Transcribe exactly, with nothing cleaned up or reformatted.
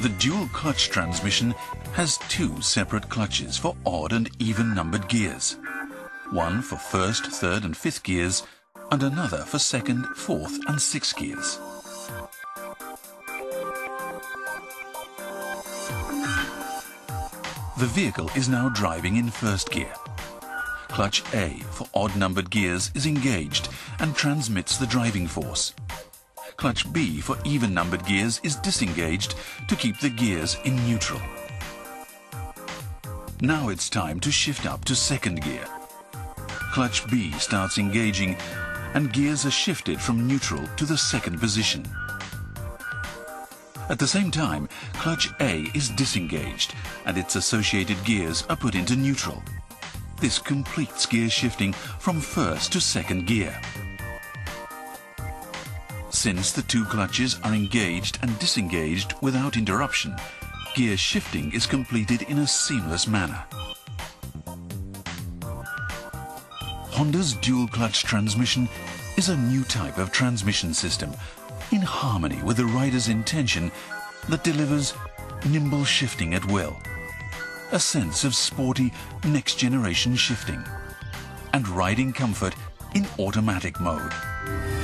The dual clutch transmission has two separate clutches for odd and even numbered gears. One for first, third and fifth gears, and another for second, fourth and sixth gears. The vehicle is now driving in first gear. Clutch A for odd-numbered gears is engaged and transmits the driving force. Clutch B for even-numbered gears is disengaged to keep the gears in neutral. Now it's time to shift up to second gear. Clutch B starts engaging and gears are shifted from neutral to the second position. At the same time, clutch A is disengaged and its associated gears are put into neutral. This completes gear shifting from first to second gear. Since the two clutches are engaged and disengaged without interruption, gear shifting is completed in a seamless manner. Honda's dual clutch transmission is a new type of transmission system in harmony with the rider's intention that delivers nimble shifting at will, a sense of sporty next-generation shifting, and riding comfort in automatic mode.